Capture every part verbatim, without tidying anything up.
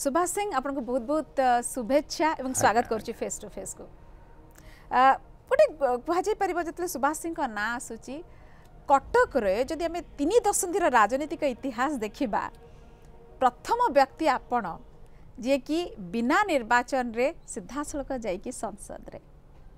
सुभाष सिंह आपन को बहुत बहुत शुभेच्छा एवं स्वागत करछि फेस टू फेस को गोटे कह जाई परिबो जतले सुभाष सिंह का ना आसुची कटक रे जदि हमें तीन दशंधि राजनीतिक इतिहास देखिबा प्रथम व्यक्ति आपण जे कि बिना निर्वाचन रे सीधासलख जाई कि संसद रे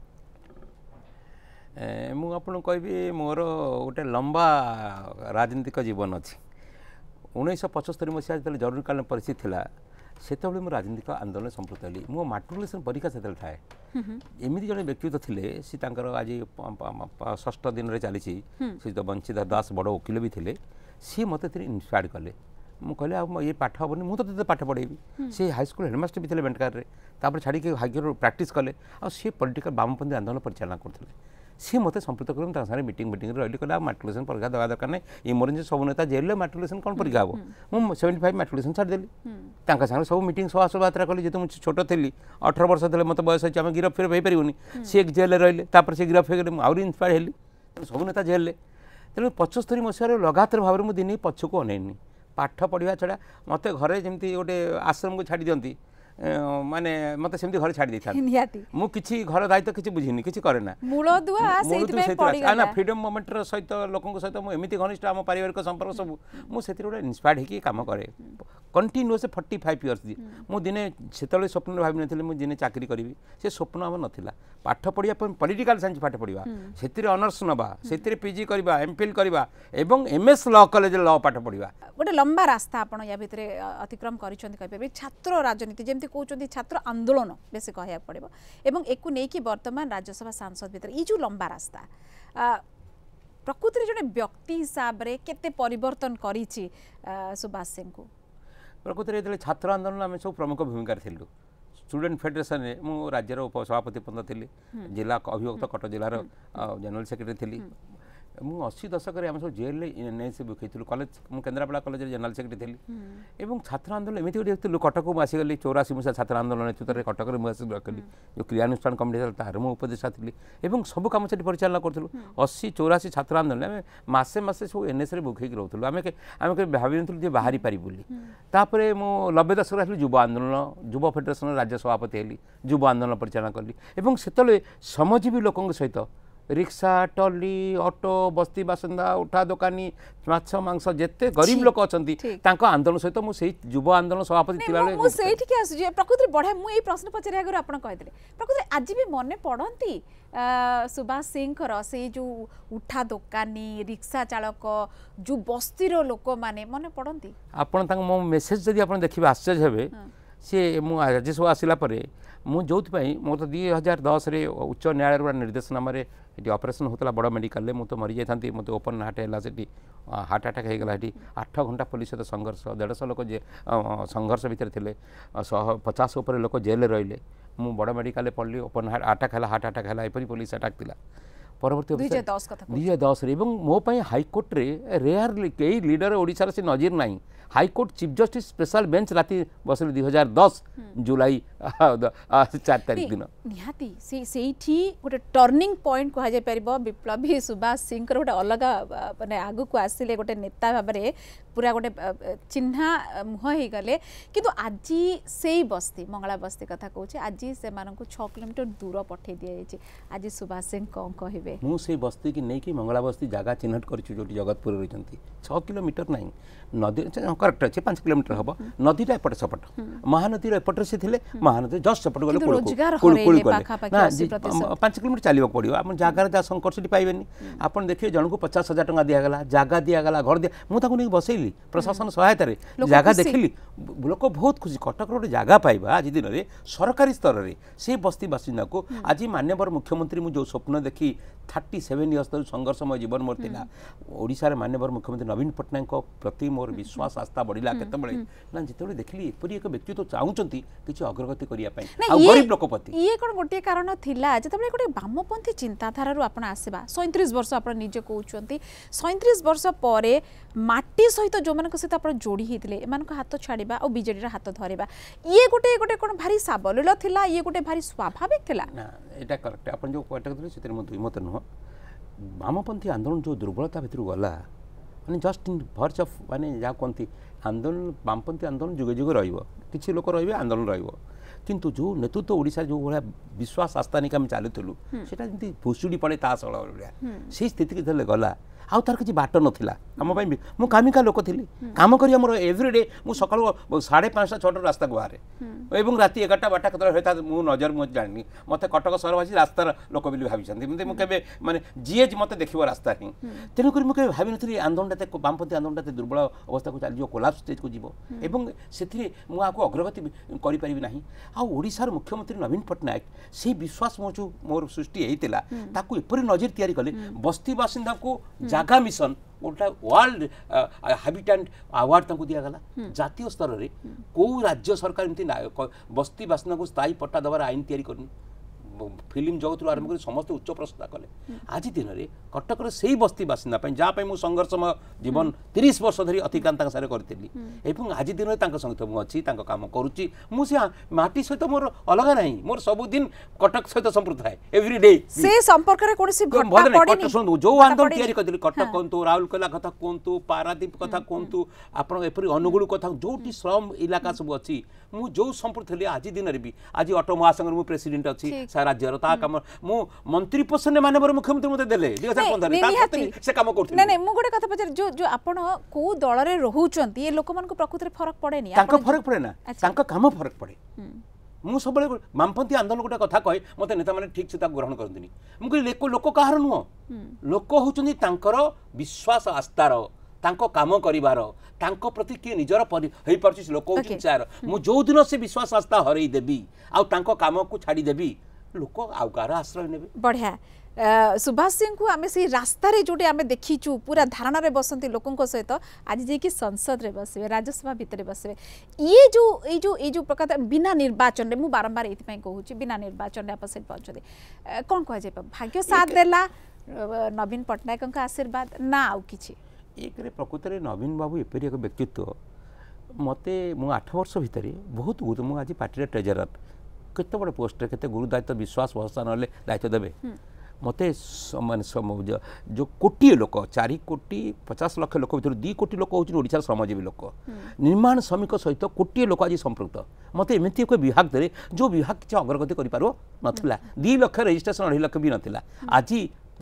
मु आपन कहबी मोर गोटे लंबा राजनीतिक जीवन अच्छी उन्नीस पचहत्तर मसीहा जो जरूरीकालीन परिस्थिति थी से राजनीतिक आंदोलन संपृक्त हली मो माट्रिकुलेसन परीक्षा से थाए एमती जड़े व्यक्तित्व थे सी आज षष्ठ दिन में चली सी तो बंशीधर दास बड़ वकिल भी थे सी मत इन्स्पायर कले मुझे आ ये पाठ हेनी मुझे पाठ पढ़ेबी सी हाईस्कल हेडमास्टर भी थे बेंटकार तापर छाड़ी हाईकोर्ट प्राक्ट कले आसी पॉलिटिकल वामपंथी आंदोलन परिचालना करते सी मत संपृक्त कर सारे मीटिंग मीटिंग रही कहला माट्रिकुलेसन परीक्षा देवा दरकार नहीं इमरजेंसी सब नेता जेल माट्रिकुलेसन कौन परीक्षा हम मुझे सेवेन्टी फाइव माट्रिकुलेसन छाड़देली सागे सब मीटिंग सभा शोभायात्रा कली जो मुझे छोट थी अठर वर्ष थे मत बयस अच्छे आम गिरफ फिर हो पारूनी सी जेल रही सी गिरफ हो आहरी इन्स्पायर हेली सब नेता जेल तेणु पचहत्तर मसीह लगातार भाव में दिन पछक अनैनी पाठ पढ़ा छड़ा मत घरे जमी गोटे आश्रम को छाड़ी दिखती माने मत सेमती घर छाड़ी देता मु किछि घर दायित्व किछि बुझिनी किछि करे ना मूल दुआ सेति में पड़ी गला ना फ्रीडम मोमेंट रो सहित लोकन सहित मु एमिति घनिष्ठ हम पारिवारिक संपर्क सब मु सेति रो इंस्पायर्ड हेकी काम करे कंटिन्यूअस पैंतालीस इयर्स दी मु दिने सेतले स्वप्न भाबि नथिले मु दिने चाकरी करबी से स्वप्न हम नथिला पाठ पढ़िया पॉलिटिकल साइंस पाठ पढ़िया सेतिरे ऑनर्स नबा सेतिरे पीजी करबा एमफिल करबा एवं एमएस लॉ कॉलेज लॉ पाठ पढ़िया गोटे लंबा रास्ता आपण या भितरे अतिक्रम करिसंती कहबे छात्र राजनीति जेमति कहउचंती छात्र आंदोलन बेसी कहया पड़िबो एवं एकु नै कि वर्तमान राज्यसभा सांसद भितर ई जो लंबा रास्ता प्रकृति जने व्यक्ति हिसाब रे केते परिवर्तन करिछि सुभाष सिंह को प्रकृति रे छात्र आंदोलन आम सब प्रमुख भूमिका थिलु स्टूडेंट फेडरेशन में मु राज्यर उपसभापति पद थी जिला अभिभक्त कटक जिलार जनरल सेक्रेटरी थी मु अशी दशक आम सब जेल एनएसी बुखेलु कॉलेज मु केन्द्रापड़ा कॉलेज जनरल सेक्रेटरी थी एवं छात्र आंदोलन एमती गोटे कटक को आसीगली चौराशी मसीहा छात्र आंदोलन नेतृत्व में कटक में रखली जो क्रियानुष्ठान कमिटी तार मु उपदेशा थी एवं सब कम से परिचालना करूँ अशी चौराशी छात्र आंदोलन आम मसे मसे सब एनएस बुखेक रोलु आम आम भावी नु बाहरी पारि बोली तापर मु नब्बे दशक आसली युव आंदोलन युव फेडरेशन राज्य सभापति हेली युव आंदोलन परिचालना कली एवं से श्रमजीवी लोकों सहित रिक्शा टली ऑटो बस्ती बासिंदा उठा दुकानी माछ मांस जेते गरीब लोक अच्छा आंदोलन सहित मुझे युव आंदोलन सभापति प्रकृति बढ़िया मुझे प्रश्न पचारे आगे आप कहते प्रकृति आज भी मन पड़ती सुभाष सिंह से जो उठा दुकानी रिक्शा चालक जो बस्तीर लोक मैंने मन पड़ती आपड़ मो मेसेज जब आप देखिए आश्चर्य हे सी मु राज्यसभा आसला मु जो मोर तो दुई हजार दस उच्च न्यायालय निर्देशनामा ये ऑपरेशन होता बड़ मेडिकल मु तो मरी जाती मत ओपन हार्ट है से हार्ट अटैक होगा ये आठ घंटा पुलिस सहित संघर्ष देढ़श लोक जे संघर्ष भितर थे शह पचास उपर लोक जेल रही मु बड़ मेडिकल पढ़ली ओपन हार्ट अटैक है हार्ट अटैक है एपरी पुलिस अटैक था परवर्ती दुई हजार दस मोपाई हाईकोर्ट रे रेयर कई लीडर ओडिशा से नजीर ना high court chief justice special bench राति बसले दुई हजार दस जुलाई चार तारीख दिन निहाती से सेठी गोटे टर्निंग पॉइंट कह जाय परबो विप्लवी सुभाष सिंह गोटे अलग माने आगु को आसिले गोटे नेता भाव में पूरा गोटे चिन्हा मुह हो गले किंतु आज से बस्ती मंगला बस्ती कथा कहूँ आज से छह किलोमीटर दूर पठे दि जाए आज सुभाष सिंह कौन कहे मुझे बस्ती की नहीं कि मंगला बस्ती जगह चिन्हट कर जगतपुर रही छह किलोमीटर ना नदी करेक्ट अच्छे पांच किलोमीटर हम नदीटा एपटे सेपट महानदी एपटे से थे महानदी जस्ट सेपट गले पांच किलोमीटर चलने पड़ो आप जगार जहाँ संकट से पाइबे आप देखिए जन को पचास हजार टका दिगला जगह दिगला घर दिया मुझे बसैली प्रशासन सहायता जगह देखिली लोक बहुत खुशी कटक गोटे जगह पाइबा आज दिन में सरकारी स्तर में से बस्ती बासिंदा को आज माननीय मुख्यमंत्री मुझे स्वप्न देखी थर्टी सेवेन इयर्स तक संघर्षमय जीवन मोर था ओडिशा माननीय मुख्यमंत्री नवीन पट्टनायक प्रति मोर विश्वास आस्था बढ़ला केत ना जिते देखिली एपरी एक व्यक्तित्व चाहूँगी किसी अग्रगति करने गरीब लोक प्रति ये कौन गोटे कारण थिला जिते गोटे वामपंथी चिंताधारा आप आसवा सैंतीस वर्ष आप निजे कहते सैंतीस वर्ष पर माटी सहित जो मान सहित आप जोड़ी होते एम हाथ छाड़ा और बीजेडी हाथ धरवा ये गोटे गोटे कौन भारी साबलील थिला ये गोटे भारी स्वाभाविक थिला ना यहाँ करेक्ट आप जो कहते दुई मत नुह वामपंथी आंदोलन जो दुर्बलता भितर गला माने जस्ट इन भर्च ऑफ माने जहाँ कहती आंदोलन वामपंथी आंदोलन जुगे जुगे रही लोक रे आंदोलन रु जो नेतृत्व ओडिशा जो भाया विश्वास आस्था नहीं आम चलुलु से भुशुड़ी पड़े ताश भाया से स्थिति की गला आउ तार किसी बाट नाला आम मु कामिका लोक थी कम कर एव्रीडे मुझे सका साढ़े पाँचटा छटा रास्ता को बाहर और राति एगारटा बारटा कत मु नजर मुझे जानी मत कटक सहरवासी रास्तार लोक भी भाई मुझे माने जीए मत देख रास्ता ही तेणुक मुझे भावी नी आंदोलन वामपंथी आंदोलन दुर्बल अवस्था को चल कोलाप्स स्टेज को जीव से मुझे अग्रगति करें ना आशार मुख्यमंत्री नवीन पट्टनायक से विश्वास मो जो मोर सृष्टि होता एपरी नजर तैयारी कले बस्ती बासिंदा को जागा मिशन गोटा वर्ल्ड हैबिटेट अवार्ड दिगला जातीय स्तर में कौ राज्य सरकार एमती बस्ती बासिंदा को स्थायी पट्टा देवार आईन तैयारी करनी फिल्म जगत आरंभ कर समस्त उच्च प्रशंसा कले आज दिन में कटक से बस्ती बासिंदा जहाँ मुझे संघर्षमय जीवन तीस वर्ष धरी अतिक्रांत सारे करी आज दिन में सहित मुझे कम करुच्ची मुझे माटी सहित मोर अलग ना मोर सबुदिन कटक सहित संपृक्त है एव्रीडे से संपर्क शुणु जो आंदोलन तैयारी करते कटक कहतु राउरकेला कथा कहतु पारादीप कथा कहतु आप अनुगुल कथा जो श्रम इलाका सब अच्छी मुझे जो संपृक्त थी आज दिन में भी आज ऑटो महासंघ मु प्रेसिडेंट अच्छी राज्यर ता काम मु मंत्री पोषण मानवर मुख्यमंत्री मते देले दो हज़ार पंद्रह से काम करथि नै मु गोटे कथा पचर जो जो आपण को दल रे रहउचंती ए लोक मन को प्रकृति रे फरक पड़े नि तांको फरक पड़े ना तांको काम फरक पड़े मु सबले वामपंथी आंदोलन गोटे कथा कहे मते नेता माने ठीक से ता ग्रहण करंदिनी मु कहि लोक लोक कहार नुह लोक होचंती तांकर विश्वास आस्थार तांको काम करिवार तांको प्रति किए निजर हई परछि लोक होचि चार मु जो दिन से विश्वास आस्था हरई देबी आ तांको काम को छाड़ी देबी लोक आउ कार आश्रय ने बढ़िया सुभाष सिंह को आम से रास्ता रे जोटे आम देखीचु पूरा धारणा रे बसंती लोकों सहित आज जे कि संसद रे बसबे राज्यसभा भितर बसबे ये जो ये जो ये जो प्रकार बिना निर्वाचन रे मु बारंबार एथि कहूँ बिना निर्वाचन रे आप से पहुंचते कौन कह जाए भाग्य साथ देला नवीन पट्टनायक का आशीर्वाद ना आउ किछि एक रे प्रकृत रे नवीन बाबू एपरि एक व्यक्तित्व मते मु आठ वर्ष भितर बहुत गुरु मु आज पार्टी ट्रेजरर केते बड़े पोस्ट केते गुरु दायित्व विश्वास भरोसा ना दायित्व देवे मते माने जो कोटी लोक चार कोटी पचास लाख लोक भर दु कोटी लोक होउछ ओडिसा श्रमजीवी लोक निर्माण श्रमिक सहित कोटी लोक आज संपृक्त मते एमती एक विभाग दे जो विभाग किसी अग्रगति करि पारो नथिला दो लाख रजिस्ट्रेशन अढ़ाई लाख भी नथिला आज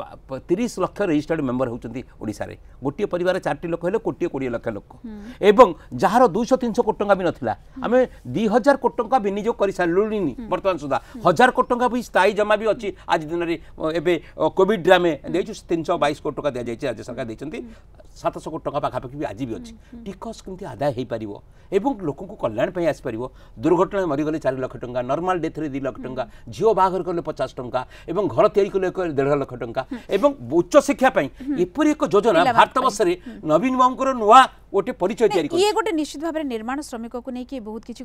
तीस लाख रजिस्टर्ड मेंबर होती ओडिशा रे गोटे परिवार चार लोक हेले कोटी कोड़े लाख लोक एवं जार दुईश तीन सौ कोटी टंका भी नाला आम दि हजार कोटी टंका विनियोग कर सारूनी बर्तमान सुधा हजार कोटी टंका भी स्थायी जमा भी अच्छी आज दिन में एवं कोविड आम देखु तीन सौ बैश कोटी टंका दी जाए राज्य सरकार देखते सात सौ कोटी टंका पाखापाखि भी आज भी अच्छी टिकस केमती आदाय हो पार एवं लोक कल्याण आसपार दुर्घटना मरीगले चार लाख टंका नर्माल डेथ रे दु लाख टंका झील बाहर कले पचास टंका एवं घर तैयारी कले डेढ़ लाख टंका एवं उच्च शिक्षा एपरी एक योजना भारत वर्ष में नवीन बाबू नुआ गोटे परिचय तैयारी ये गोटे निश्चित भाव में निर्माण श्रमिक को नहीं बहुत किसी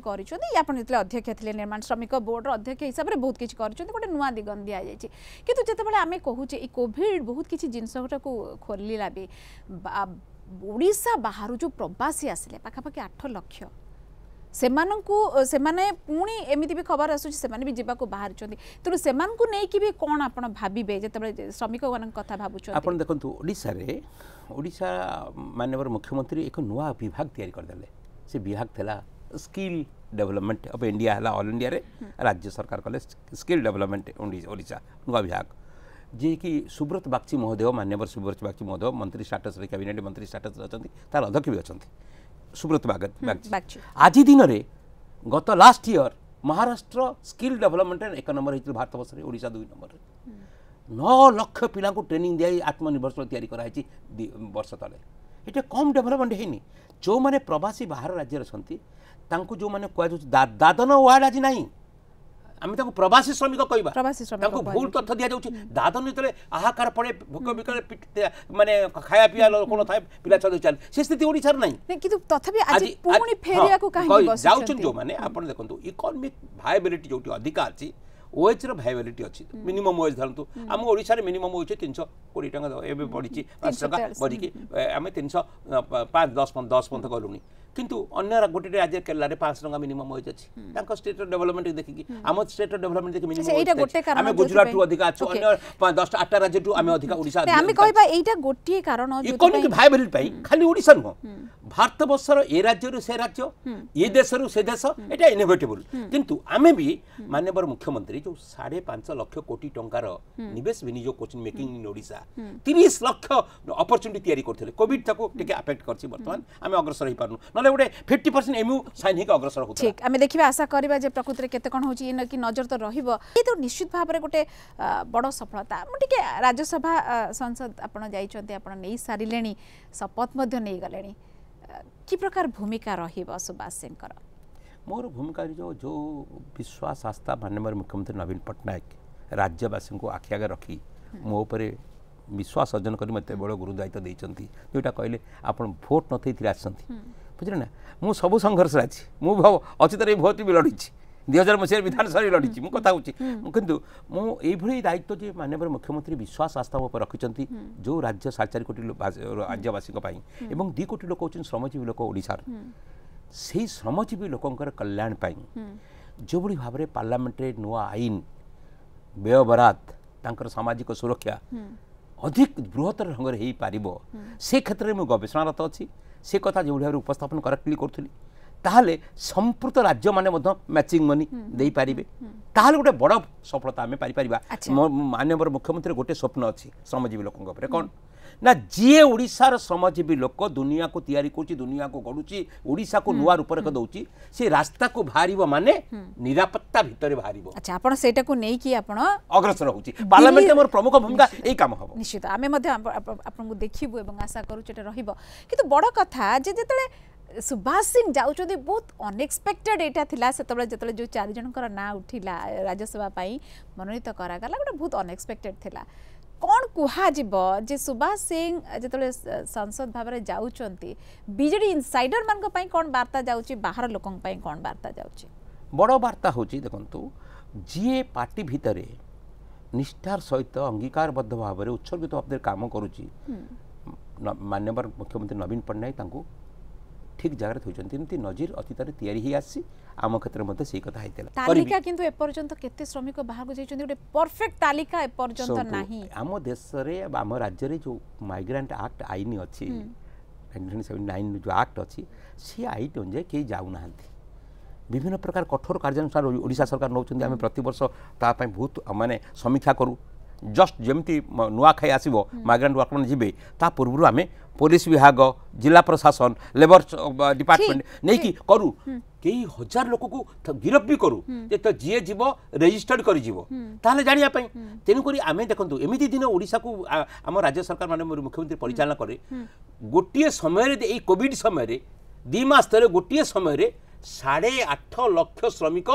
कर अध्यक्ष थे निर्माण श्रमिक बोर्ड अध्यक्ष हिसाब से बहुत किसी गोटे नुआ दिगन दि जाए कि जितेबाला आम कहूचे कोविड बहुत किसी जिनस खोलिला भी ओडिशा बाहर जो प्रवासी आसिले पाखापाखि आठ लक्ष सेमानंकु सेमाने पुणी एमिति भी खबर आसुची सेमाने भी जीवाको बाहर चंदी तेणु सेमानंकु नै कि भी कोन आपण भाबिबे जेतबे श्रमिक वन कथा भाबुछ आपण देखंतु ओडिसा रे ओडिशा माननीय मुख्यमंत्री एक नुआ विभाग तैयारी कर देले से विभाग थला स्किल डेवलपमेंट ऑफ इंडिया हला ऑल इंडिया रे राज्य सरकार कले स्किल डेवलपमेंट ओडिशा नुआ विभाग जे कि सुब्रत बागची महोदय माननीय सुब्रत बागची महोदय मंत्री स्टेटस रे कैबिनेट मंत्री स्टेटस रे अछंती तार अध्यक्ष भी अछंती सुब्रत बागची आज दिन में गत last year Maharashtra skill development एक नंबर होती भारत वर्ष में ओडिशा दुई नंबर नौ लक्ष पिला ट्रेनिंग दिखाई आत्मनिर्भरशील तैयारी कराई वर्ष तले ये कम डेवलपमेंट है जो मैंने प्रवासी बाहर राज्य अच्छा जो मैंने कह दादन वार्ड आज ना आम प्रवासी श्रमिक कहवा भूल तथ्य दि जाऊँ दादन जो आहाकार पड़े भोक विकल माने खाया पीया कौन था पिला छद चल से स्थिति ओडिशार नहीं जाऊँ जो मैंने आप देखो इकोनॉमिक भायबिलिटी जो अधिका अच्छी ओएच भायबिलिटी अच्छी मिनिमम ओएच धरतु आम ओडिशा मिनिमम ओएच तीन सौ कोड़ी टाँग एवं बढ़ी पाँच टाँग बढ़ी आम तीन सौ पाँच दस दस पंथ गलुनी किंतु अन्य गोटे राज्य केरला रे पाँच टका मिनिमम वेज अछि तांको स्टेट डेवलपमेंट देखि आम स्टेट डेवलपमेंट देखि मिनिमम आमे गुजरात टू अधिक अछि अन्य दस आठ राज्य टू आमे अधिक ओडिसा आमे कहबा एटा गोटे कारण इकोनॉमिक वायबिलिटी पई खाली ओडिसा न भारत वर्षर ए राज्य रु से राज्य ए देश रु से देश एटा इनोवेटेबल किंतु आमे भी माननीय मुख्यमंत्री जो साढ़े पांच लाख कोटी टंकार निवेश विनियोग कोचिंग मेकिंग इन ओडिसा तीस लाख अपॉर्चुनिटी तैयारी करथिले कोविड ताको टिके अफेक्ट करछि वर्तमान आमे अग्रसर ही पारनु नले गोटे फिफ्टी परसेंट एमयू साइन हिक अग्रसर होता ठीक आमे देखिबा आशा करबा जे प्रकृति रे केते कोन होछि इन कि नजर तो रहिबो ए तो निश्चित भाव रे गोटे बड़ सफलता मु टिके राज्य सभा संसद आपण जाइछन्ते आपण नै सारिलेनी शपथ मध्य नै गलेनी कि प्रकार भूमिका रहिबो सुभाष सिंह कर मोर भूमिका जो जो विश्वास आस्था माननीय मुख्यमंत्री नवीन पट्टनायक राज्यवासी को आखि आगे रखी मो उपरे विश्वास अर्जन कर मत बड़ गुरु दायित्व देइचंती जोटा कहले आपण भोट नथैथिले आछंती बुझले ना मु सब संघर्ष अछि मु अचित भोट भी लड़ी दुई हजार मसीह विधानसभा लड़ी मु कथा होची किंतु मु एभली दायित्व जे माननीय मुख्यमंत्री विश्वास आस्था ऊपर रखिचंती जो राज्य साढ़े चार कोटी राज्यवासी एवं दुई कोटी लोक होचन श्रमजीवी लोक ओडिसा से श्रमजीवी लोकंकर कल्याण पाई जो बड़ी भाव में पार्लियामेंट रे नुआ आईन व्यय बरात तांकर सामाजिक सुरक्षा अधिक बृहत्तर ढंग से पारिबो से क्षेत्र में गवेषणारत अच्छी से कथा जो भाव उपस्थापन करेक्टली करूली ताहले संपूर्ण राज्य माने मैचिंग मनी दे पारे ताहले गोटे बड़ सफलता आम पारि माननीय मुख्यमंत्री गोटे स्वप्न अच्छी श्रमजीवी लोकों कौन ना जी ओडिशार श्रमजीवी लोक दुनिया को तैयारी करुच्ची दुनिया को गढ़ुची ओडिशा को नुआ रूप रेख दउची से रास्ता को बाहरिबो माने निरापत्ता भितर बाहरिबो अच्छा आपण सेटा को नै कि आपण अग्रसर होउची पार्लियामेंट मोर प्रमुख भूमिका एई काम हबो निश्चित आमे मध्ये आपण को देखिबो एवं आशा करू चेटा रहिबो किंतु बड़ कथा जे जेतले सुभाष सिंह जाउचोदी बहुत अनएक्सपेक्टेड एटा थिला सेतबे जेतले जो चार जनकर ना उठिला राज्यसभा पई मनोनीत करा गला गोटे बहुत अनएक्सपेक्टेड थिला कौन कुहा जीव जे सुभाष सिंह जेतले संसद भाव में जाउचंती बीजेडी इनसाइडर मान को पई कौन वार्ता जाउची बाहर लोकन पई कौन वार्ता जाउची बड़ वार्ता होची देखंतु जी पार्टी भितरे निष्ठार सहित अंगीकारबद्ध भाव में उत्सर्गित भाव काम करुची माननीय मुख्यमंत्री नवीन पट्टनायक तांको ठीक जगह होती नजीर अतीत तैयारी ही आसी आम क्षेत्र में से कथा तालिका किंतु ए पर्यंत केते श्रमिक बाहर को जाइछन्ती गोटे परफेक्ट तालिका ए पर्यंत नाही आम देश रे आम राज्य रे जो माइग्रेंट एक्ट आईन अछि नाइनटीन सेवेंटी नाइन जो एक्ट अछि से आईन अनुसार के जाउ नाहंती विभिन्न प्रकार कठोर कार्यानुसार ओडिशा सरकार नौचन्ती आम प्रति वर्ष ता पय बहुत माने समीक्षा करू जस्ट जमती नुआ खाई आसो माइग्रेंट वर्कर मैंने जी ता पूर्व आम पुलिस विभाग जिला प्रशासन लेबर डिपार्टमेंट नहीं कि करू कई हजार लोक को गिरफ भी करू तो जी जीव रेजिस्टर्ड कर जानापी तेणुक आम देखो एमती दिन ओडिशा को आम राज्य सरकार मान मुख्यमंत्री परिचालना करे गोटे समय कोविड समय दी मास तले गोटे समय साढ़े आठ लाख श्रमिक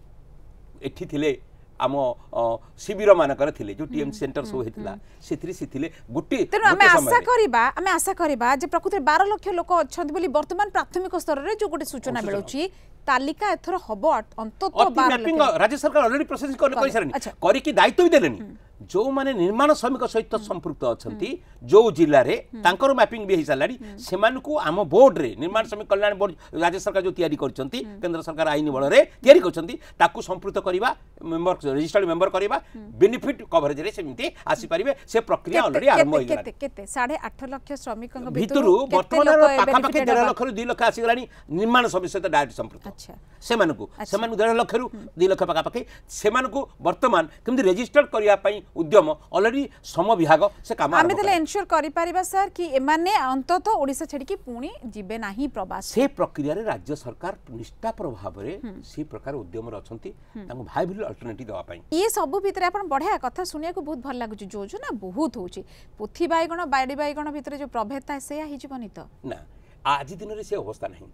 एठी थिले आम शिविर मानकर थिले जो टीएम सेंटर सब हेतिला सेथि सिथिले गुटी तेनु हमें आशा करिबा हमें आशा करिबा जे प्रकृति बारह लाख लोक अछंती बोली वर्तमान प्राथमिक स्तर रे जो गोटे सूचना मिलुची तालिका एथर हबो अंतत बारह लाख राज्य सरकार ऑलरेडी प्रोसेस कर सारनी करी की दायित्व भी देलेनी जो माने निर्माण श्रमिक सहित संपृक्त अछंती जो जिल्ला रे तांकर मैपिंग भी हिसालाडी सेमान को आम बोर्ड रे निर्माण श्रमिक कल्याण बोर्ड राज्य सरकार जो तैयारी करछंती केंद्र सरकार आईन बल रे तैयारी करछंती ताकू संपृक्त करिबा मेंबर रजिस्टर्ड मेंबर करिबा बेनिफिट कवरेज रे सेमिति आसी परिबे से प्रक्रिया ऑलरेडी आरंभ हो गेला केते केते साढ़े आठ लाख श्रमिक भितरु वर्तमान पाखा पाखे डेढ़ लाख रु दो लाख आसी गलानी निर्माण श्रमिक सहित डायरेक्ट संपृक्त अच्छा सेमान को सेमान डेढ़ लाख रु दो लाख पाखा पाखे सेमान को वर्तमान केमति रजिस्टर्ड करिया पई उद्यम ऑलरेडी श्रम विभाग से काम आमे तले एन्श्योर करि परिबा सर कि एमाने अंतत ओडिसा छडी कि पुणी जिबे नाही प्रवास से प्रक्रिया रे राज्य सरकार निष्ठा प्रभाव रे से प्रकार उद्यम रछंती तांको भाइबल अल्टरनेटिव दवा पई ये सब भितरे आपण बढ़िया कथा सुनिया को बहुत भल लागु योजना बहुत होची पोथी बाईगण बाड़ी बाईगण भितरे जो प्रभेदता से हिजबनी तो ना आज दिन रे से अवस्था नहीं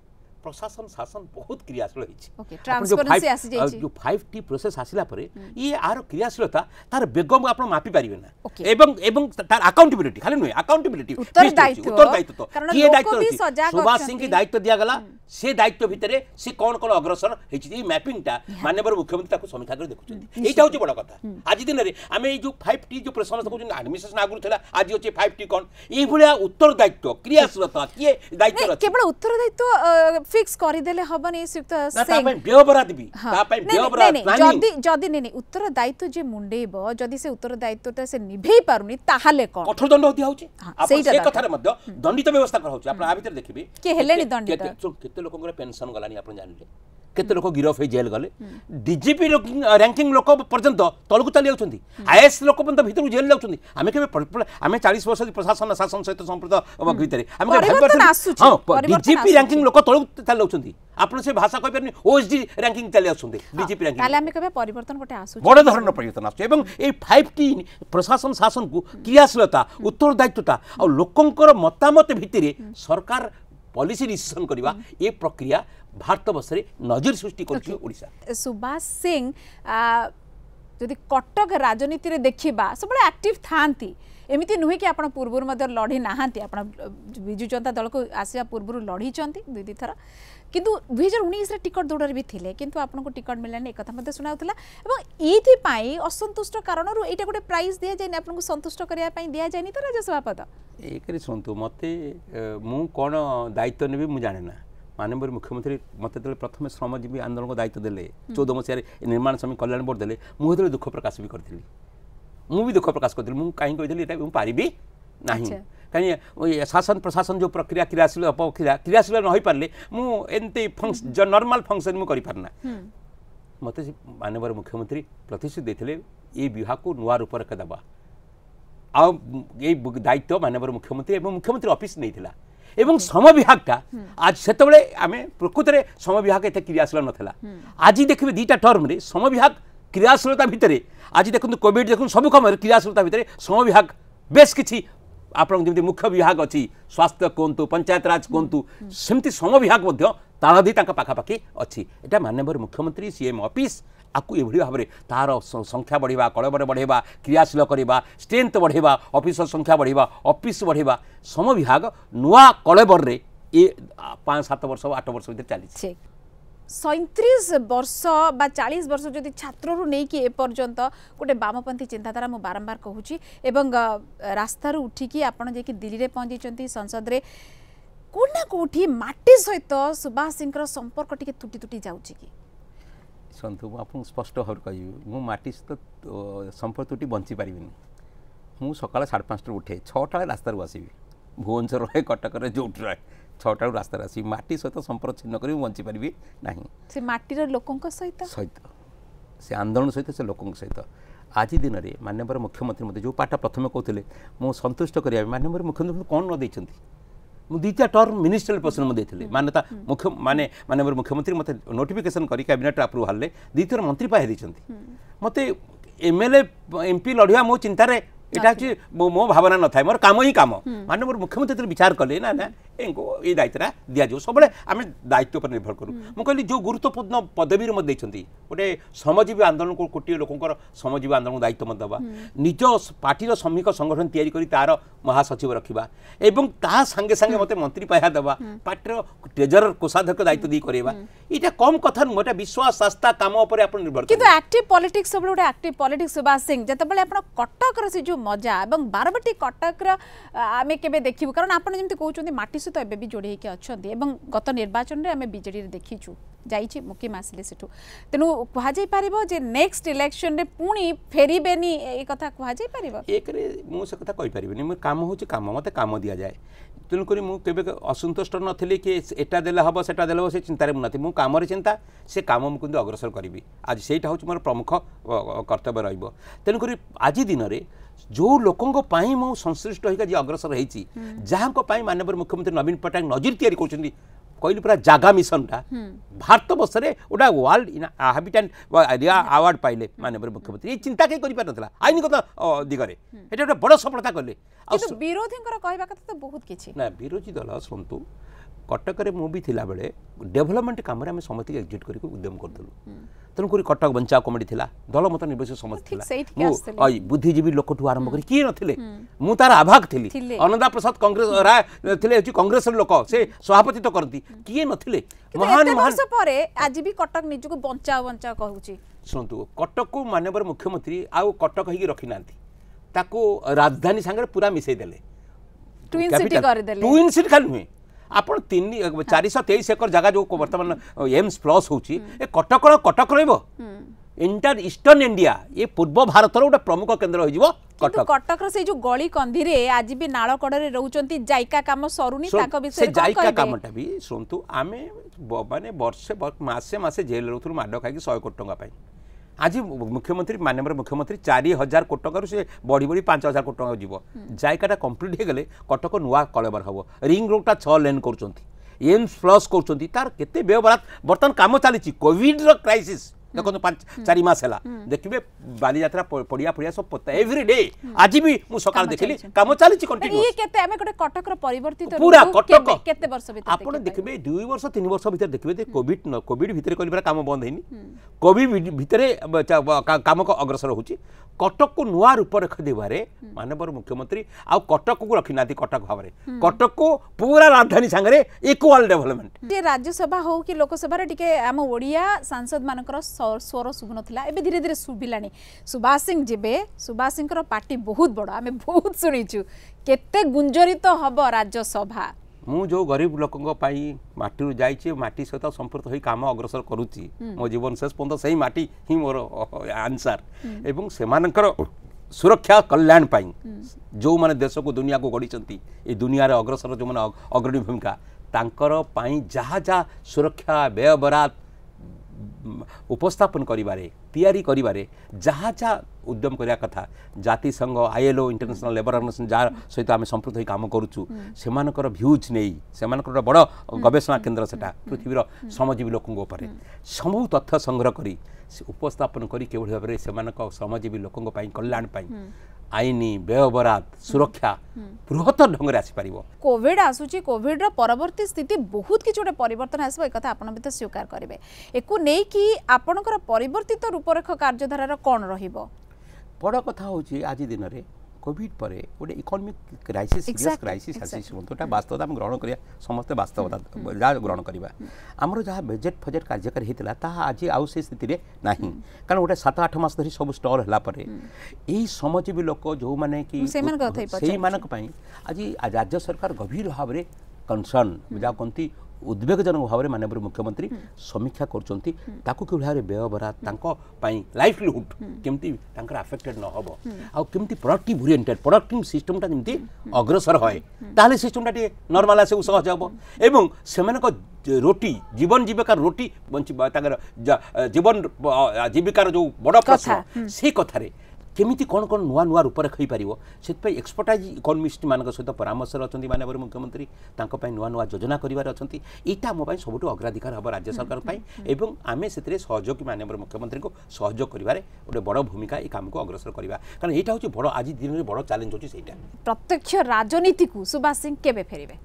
प्रशासन शासन बहुत क्रियाशील ओके ट्रांसपेरेंसी आसी जाई छी जो फाइव टी प्रोसेस आसिला परे ये आर क्रियाशीलता तार बेगम आपण मापी पारिबे ना एवं एवं तार अकाउंटेबिलिटी खाली नुय अकाउंटेबिलिटी उत्तरदायित्व उत्तरदायित्व तो किए दायित्व सुभाष सिंह की दायित्व दिया गला से दायित्व भितरे से कोन कोन अग्रसर हेछि मैपिंग टा माननीय मुख्यमंत्री ताको समीक्षा कर देखुछन एटा होछि बड़ कथा आज दिन रे आमे ए जो फाइव टी जो प्रश्न कहउछन एडमिनिस्ट्रेशन आगु थला आज होछि फाइव टी कोन ए भलिया उत्तरदायित्व क्रियाशीलता किए दायित्व रछि केवल उत्तरदायित्व फिक्स करि देले हबनी सुक्त सिंह ता पय व्यवहार दिबी ता पय व्यवहार प्लानिंग जदी जदी नै उत्तरदायित्व जे मुंडेबो जदी से उत्तरदायित्वटा से निभेई पारुनी ताहाले कोन कठोर दंड दिया होछि आपण से कथा रे मध्य दंडित व्यवस्था कर होछि आपण आ भीतर देखिबे के हेलेनी दंडित केते लोकंगर पेंशन गलानी आपण जानले केते लोक गिरफ हे जेल गले डीजीपी रैंकिंग लोक पर्यंत तलकु चली जाउछंती आईएएस लोक पर्यंत भीतर जेल जाउछंती आमे केबे आमे चालीस वर्ष प्रशासन शासन सहित संप्रत भीतर आमे हां डीजीपी रैंकिंग लोक तलकु चली जाउछंती आपण से भाषा कहि परनी ओएसडी रैंकिंग चली आछंती डीजीपी रैंकिंग ताले आमे केबे परिवर्तन गोटे आसु बड़ धरण परिवर्तन आछे एवं ए फाइव टी प्रशासन शासन को क्रियाशीलता उत्तरदायित्वता और लोकंकर मतामत भितर सरकार पॉलिसी डिसीजन करवा ये प्रक्रिया भारत बसरे नजर सृष्टि करछि ओडिशा सुभाष सिंह जदि कटक राजनीति रे देखिबा सबले एक्टिव थांती एमिति नुहे कि आपण पूर्वर मध्य लड़ी नाहांती आपण बिजु जनता दल को आसिया पूर्वर लड़ी चंती दुई दुई थरा किंतु दुई हजार उन्नीस रे टिकट दौड़ भी थिले किंतु आपण को टिकट मिललानी एक कथा मते सुनाउतला एवं एथि पाई असंतुष्ट कारणरु एटा गोटे प्राइज दिया जायनी आपण को संतुष्ट करिया पाई दिया जायनी तो राज्य सभा पद एकरी सुनतु मते मु कोन दायित्व नेबी मु जाने ना माननीय मुख्यमंत्री मत प्रथम श्रमजीवी आंदोलन को दायित्व देले चौदह मसीह निर्माण श्रमिक कल्याण बोर्ड देले मुझे दुख प्रकाश भी करी मुझे दुख प्रकाश करी मुझे कहीं कही पारि ना कहीं शासन प्रशासन जो प्रक्रिया क्रियाशील अपक्रिया क्रियाशील न हो पारे मुझे जो नॉर्मल फंक्शन मुझे करना मत माननीय मुख्यमंत्री प्रतिश्रुति देते ये विभाग को नुआ रूप रेखा देवा आ दायित्व माननीय मुख्यमंत्री और मुख्यमंत्री ऑफिस नहीं थिला एवं श्रम विभागटा आज से आम प्रकृत में श्रम विभाग एत क्रियाशील नाला आज देखिए दुईटा टर्म रे श्रम विभाग क्रियाशीलता भितर आज देखो कोविड देखो सब कम क्रियाशीलता भितर श्रम विभाग बेस किसी आपड़ी मुख्य विभाग अच्छी स्वास्थ्य कहतु पंचायत राज कहतु सेमती श्रम विभाग तालदी पाखापाखि अच्छी यहाँ माननीय मुख्यमंत्री सीएम ऑफिस आपको ये भाव में तार संख्या बढ़ा कलबर बढ़ेबा क्रियाशील करवा स्ट्रेंथ बढ़ेबा ऑफिसर संख्या बढ़ेबा ऑफिस बढ़ेबा श्रम विभाग नुआ कलबर रे ये पाँच सात वर्ष आठ वर्ष भर चली सैंतीस वर्ष बा चालीस वर्ष जदि छात्र नहीं कि एपर्यंत गोटे बामपंथी चिंताधारा मु बारंबार कहूँ एवं रास्तार उठिकी आपड़ जे दिल्ली में पहुंची संसद रे कोना कोठी माटी सहित सुभाष सिंह संपर्क टिके तुटी तुटी जाउची कि सन्तु आपको स्पष्ट भाव कह मु माटी सहित संपर्क तुटी बंची पारि मु सकाल साढ़े पाँच उठे छटा रास्तार आसबि भुवनेश्वर रहे कटक जो रहे छटा रास्तार आस माटी सहित संपर्क छिन्न कर बंची पारि ना से माटीर लोकों सहित सहित से आंदोलन सहित से लोकों सहित आज दिन में माननीय मुख्यमंत्री मत जो पार्टा प्रथम कहते मु संतुष्ट करिया माननीय मुख्यमंत्री कौन न देइछंती मु दुईटा टर्म मिनिस्ट्रियल पोस्ट में देते मान्यता मुख्य माने माननीय मुख्यमंत्री मत नोटिफिकेशन करी कैबिनेट अप्रूवाल ले द्वितीय मंत्री पाए देइछंती मते एमएलए एमपी लड़िया मो चिंतार ये मो भावना न था मोर काम ही काम माननीय मुख्यमंत्री विचार कले ना ना ये दायित्वटा दि जाऊ सब आम दायित्व पर निर्भर करूँ मुझे जो गुरुत्वपूर्ण पदवी मत देते गोटे श्रमजीवी आंदोलन को कोटी लोकर श्रमजीवी आंदोलन दायित्व मत देवा निज पार्टी श्रमिक संगठन तैयारी करी तार महासचिव रखा एवं ता संगे संगे मत मंत्री पाया देवा पार्टी ट्रेजरर कोषाध्यक्ष दायित्व दी करवा ये कम कथा नुह विश्वास आस्था काम निर्भर किंतु एक्टिव पॉलिटिक्स सब गोटे एक्टिव पॉलिटिक्स सुभाष सिंह जितेबाला आप कटक से जो मजा और बारबाटी कटक आम के देखू कारण आपड़ जमी कहते माटी सहित एवं भी जोड़ी अच्छा गत निर्वाचन में आम बीजेडी देखीचु जाइए मुकिम आसिले सेठू तेणु कहुपर जे नेक्स्ट इलेक्शन में पुणी फेरबेनी ये कथा कहुपर एक मुझे कथा कहीपरि मुझे काम हूँ काम मत काम दि जाए तेणुक मुझे असंतुष्ट नी कि एटा देले हम सेटा देले से चिंतार मुझे मु काम चिंता से काम मुझे अग्रसर करी आज से मोर प्रमुख कर्तव्य रेणुक आज दिन में जो लोकों मु संश्लिष्ट होकर जी अग्रसर होती जहाँ माननीय मुख्यमंत्री नवीन पट्टनायक नजर तैयारी कर कहली पूरा जागा मिशनटा भारत वर्ष में गोटा वर्ल्ड हैबिटेट एरिया अवार्ड पाइले माननीय मुख्यमंत्री ये चिंता कहीं कर आईनगत दिगरे ये गोटे बड़ सफलता कले विरोधी कहवा कथा तो बहुत किछि ना विरोधी दल शुणु कटक मु भी थिला बेले डेभलपमेंट काम आम समस्त एक्जिट करके उद्यम करूँ तेणुक कटक बंचा कमिटी थिला दल मत निर्वाचित समस्त बुद्धिजीवी लोक ठू आरंभ कर किए नथिले मु तार आभाग थी अनंदा प्रसाद कांग्रेस राय थिले कांग्रेस लोक से सभापति तो करती किए नथिले महान वर्ष परे आज भी कटक निज को बंचा बंचा कहूची शुणु कटक को माननीय मुख्यमंत्री आउ कटक ही रखी ना ताको राजधानी सांगे पूरा मिसई देले ट्विन सिटी कर देले ट्विन सिटी खाली नुहे आपण तीन चार सौ तेईस एकर जगह जो बर्तमान एम्स प्लस होची ए कटक कटक रहिबो इंटर ईस्टर्न इंडिया ये पूर्व भारत गोटे प्रमुख केन्द्र हो कटक कटक से जो गली कंधी रे आज भी नाल कड़े रहउचंती जायका काम सरुनी ताको विषय जायका कामटा भी सुनतु आमे माने वर्षे मासे मासे जेल रहउथु माड खाई सौ कोटी टंका पाई आज मुख्यमंत्री माननीय मुख्यमंत्री चार हजार कोटी टंका से बढ़ी बढ़ी पांच हजार कोटी टंका जीव जायकाटा कंप्लीट हो गले कटक नुआ कलेबर हम रिंग रोडटा छह लेन कर एम्स प्लस कर तार केते व्यवहार बर्तमान काम चली कोविड क्राइसिस देखो पांच चार मास है देखिए बाली यात्रा पड़िया पड़िया सब एवरी डे आज भी मु सकाळ देखली काम चली कंटिन्यू ये केते हमें गोटे कटक रो परिवर्तित पूरा कटक केते वर्ष भीतर आपण देखिबे दो वर्ष तीन वर्ष भीतर देखिबे कोविड कोविड भीतर कलिबरा काम बंद हैनी कोविड भीतर काम को अग्रसर होची कटक को नुआ रूप रख देबारे माननीय मुख्यमंत्री आ कटक को रखी नाती कटक भावरे कटक को पूरा राजधानी सांगरे इक्वल डेवलपमेंट जे राज्य सभा हो कि लोकसभा रे टिके हम ओडिया सांसद मानकर स्वर शुभु नथिला एबे धीरे धीरे शुभिलानी सुभाष सिंह जेबे सुभाष सिंह पार्टी बहुत बड़ आमे बहुत शुणीचु केते गुंजरित हबो राज्य सभा मु जो गरीब लोकों माटी जाइए माटी सहित संपर्क हो काम अग्रसर करुच्ची मो जीवन शेष पर्यटन से ही माटी ही मोर आंसर एवं सेमानकर सुरक्षा कल्याण पाई जो माने देश को दुनिया को गढ़ी ये दुनिया रे अग्रसर जो माने अग्रणी भूमिका तांकर पाई जहाँ जहाँ सुरक्षा व्ययबरात उपस्थापन करिबारे तैयारी करिबारे जहाँ जहाँ उद्यम करिया कथा जाति संघ आईएलओ इंटरनेशनल लेबर ऑर्गेनाइजेशन जार सहित आम संप्रत काम करुचु सेमानकर भ्यूज नहीं सेमानकर बड़ गवेषणा केन्द्र सेटा पृथ्वीर श्रमजीवी लोकों उपर समूह तथ्य संग्रह करी उपस्थापन करी केवल भाव में सेमानक श्रमजीवी लोकों कल्याण पाई आईनी व्ययबरात सुरक्षा बृहत ढंग से आसीपार कोविड आसूची कोविड रो परवर्ती स्थिति बहुत किसी गोटे परिवर्तन आसो एक आपण भी तो स्वीकार करेंगे एकू नहीं कि आपणकर परिवर्तित रूपरेख कार्यधारा कौन रहिबो बड़ कथा होची आज दिन में कोविड पर गोटे इकोनॉमिक क्राइसिस सीरियस क्राइसिस आसीटा वास्तवता आम ग्रहण करिया समस्त वास्तवता जहाँ ग्रहण करवा आमर जहाँ बजेट फजेट कार्यकारी होता ताहा आज आउ से स्थिति रे नहीं कारण गोटे सात आठ मास धरी सब स्टोर है यही श्रमजीवी लोक जो मैंने कि से आज राज्य सरकार गभीर भाव में कनसर्न जहाँ कहती उद्वेगजनक भाव में माननीय मुख्यमंत्री समीक्षा करछंती ताकू कि भाव व्ययबरात लाइवलीहुड केमती आफेक्टेड न हो आ केमती प्रोडक्टिव ओरिएंटेड प्रोडक्टिव सिस्टमटा जमती अग्रसर होए ताले सिस्टमटा टी नॉर्मल आसे सहज हो एवं सेमानक रोटी जीवन जीविका रोटी बंचिबा ताकर जीवन जीविकार जो बड़ प्रश्न से कथारे केमिति कौन कौन नुआ नुआ रूप रखी पार से एक्सपर्टाइज इकोनोमिस्ट मान सहित परामर्श अच्छा माननीय मुख्यमंत्री नुआ नुआ योजना करार अच्छा यहाँ मो सब अग्राधिकार हम राज्य सरकार एवं आम से सहयोगी माननीय मुख्यमंत्री को सहयोग कर गोटे बड़ भूमिका ये काम को अग्रसर करवा कारण यहाँ हूँ बड़ आज दिन में बड़ चैलेंज होची सेटा प्रत्यक्ष राजनीति को सुभाष सिंह केबे फेरिबे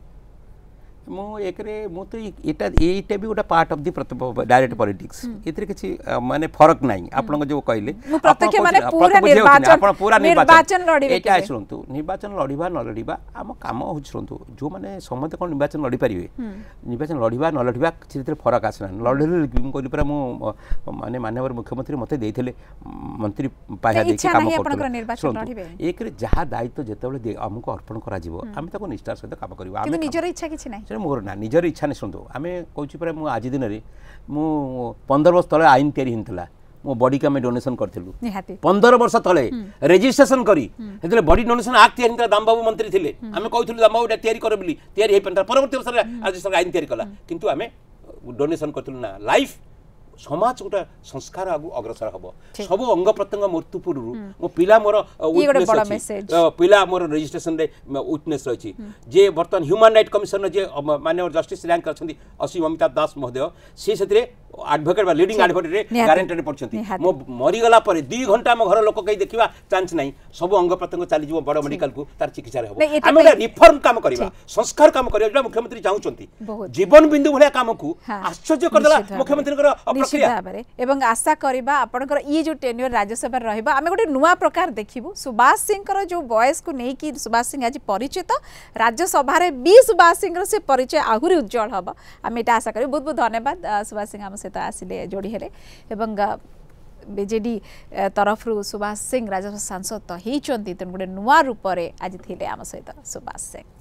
मु एक रे मु तो एटा एटा भी गोटा part of the direct politics एतरे किछि माने फरक नाही आपण जो कहले प्रत्यक्ष माने पूरा निर्वाचन आपण पूरा निर्वाचन लड़िबे एटा सुनतु निर्वाचन लड़िबा न लड़िबा हम काम हो सुनतु जो माने समते कोन निर्वाचन लड़ी परिबे निर्वाचन लड़िबा न लड़िबा किछि फरक आसना लड़ले कोन पर मु माने माननीय मुख्यमंत्री मते देइथिले मंत्री पाया देखि काम करथि एक रे जहा दायित्व जेतेबेले हमको अर्पण करा जिवो हम ताको निष्ठार सहित काम करबा हम निजर इच्छा किछि नाही मोर ना निजर इच्छा नहीं शुणु आम कौन मु आज दिन में मु पंद्रह वर्ष तले आईन तैयारी होता मो बॉडी का मैं डोनेशन करूँ पंद्रह वर्ष तले रेजिस्ट्रेशन करी बॉडी डोनेशन एक्ट तैयारी होता दाम बाबू मंत्री थे आम कहूँ दाम बाबू तैयारी कर बोली तैयारी हो परवर्ती वर्ष राज्य सरकार आईन तैयारी कला किंतु आम डोनेशन करूँ ना लाइफ समाज गोटे संस्कार आगु अग्रसर हम सब अंग प्रत्यंग मृत्यु पूर्व मो पिला मोर पिला मोर रजिस्ट्रेशन रे विटनेस रही जे बर्तमान ह्यूमन राइट कमिशन जे माननीय जस्टिस रैंक अच्छा असीम अमिताभ दास महोदय सी से एडवोकेट बा लीडिंग एडवोकेट रे गारंटेड पड़छंती मो मरी गला पर दो घंटा मो घर लोक कहि देखिबा चांस नाही सब अंग प्रत्यंग चली जीव बड़ मेडिकल को तार चिकित्सा रे हो हम रिफॉर्म काम करबा संस्कार काम करबा मुख्यमंत्री चाहउचंती जीवन बिंदु भलिया काम को आश्चर्य कर देला मुख्यमंत्री कर प्रक्रिया एवं आशा करबा आपनकर ई जो टेन्योर राज्यसभा रहबा आमे गोटे नुवा प्रकार देखिबु सुभाष सिंह कर जो वॉइस को नै कि सुभाष सिंह आज परिचित राज्यसभा रे बी सुभाष सिंह से परिचय आहुरी उज्जवल हबा आमे एटा आशा करी बहुत बहुत धन्यवाद सुभाष सिंह हम सहित आसिले जोड़ी हेले एवं बीजेडी तरफ सुभाष सिंह राज्यसभा सांसद तो होती तेणु गोटे नुआ रूप से आज थे आम सहित सुभाष सिंह।